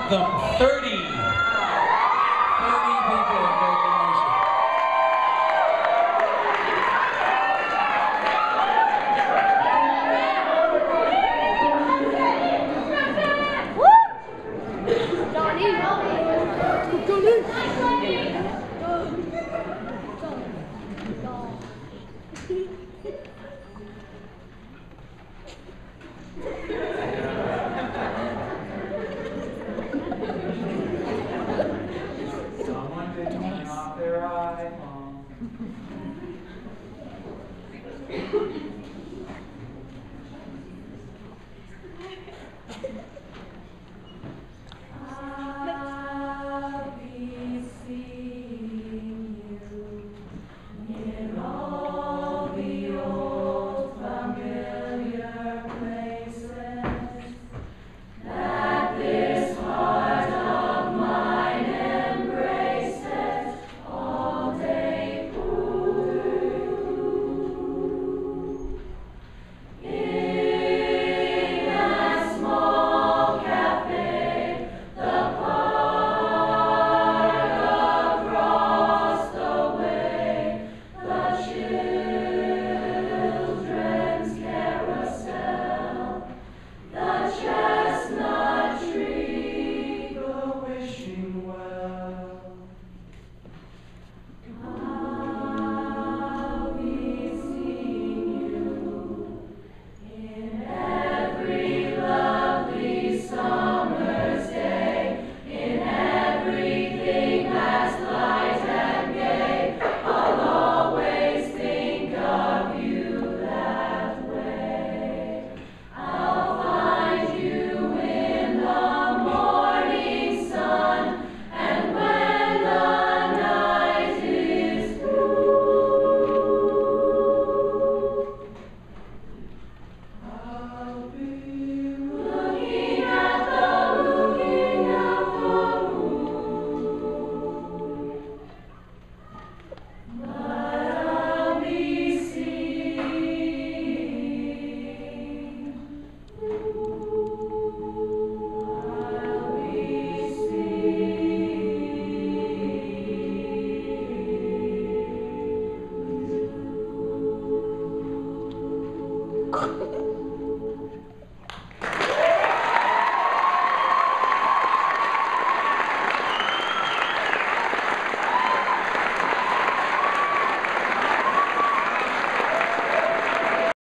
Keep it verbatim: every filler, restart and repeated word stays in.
them thirty. thirty people in Great Motion. Someone did turn off their iPhone. I'll be seeing you in all the old familiar places that this heart of mine embraces all day through. In that small cafe, the park across the way, the children's carousel, the chestnut tree, the wishing well. I'll be seeing you in every lovely summer's day, in everything that's light and gay. I'll always think of you that way. I'll find you in the morning sun, and when the night is through, I'll be looking at the, looking at the moon, but I'll be seeing I'll be seeing